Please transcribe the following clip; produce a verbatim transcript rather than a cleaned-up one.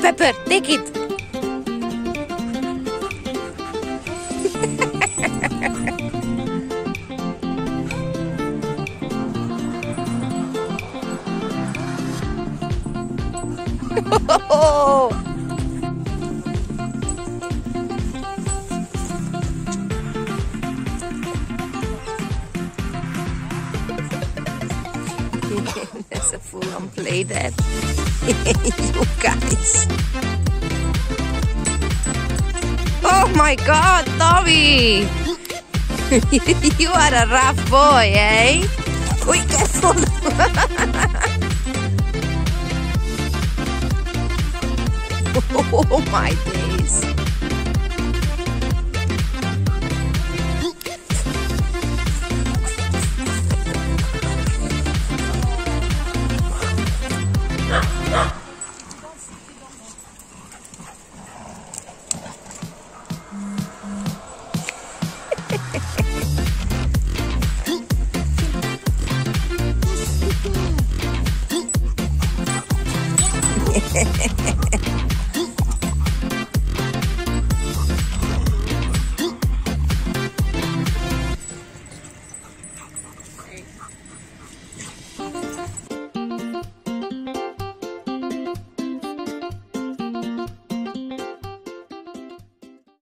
Pepper, take it. Oh. That's a full-on play that. You guys. Oh my God, Tommy! You are a rough boy, eh? Be careful! Oh my days! Hehehehe